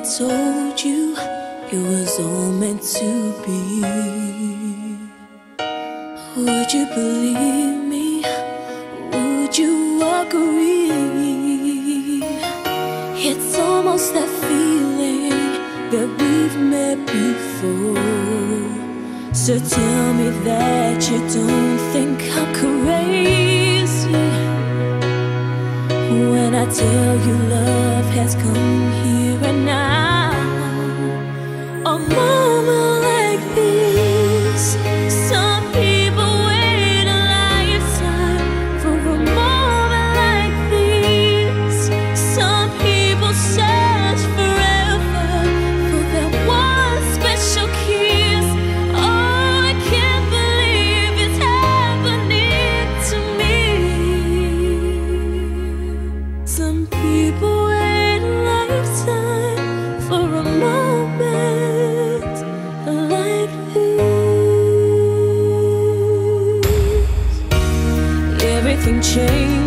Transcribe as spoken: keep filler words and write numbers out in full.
told you it was all meant to be, would you believe me? Would you agree? It's almost that feeling that we've met before. So tell me that you don't think I'm crazy when I tell you love has come here and now. A moment like this, some people wait a lifetime for a moment like this. Some people search forever for that one special kiss. Oh, I can't believe it's happening to me. Some people wait a lifetime for a moment like this. Everything changed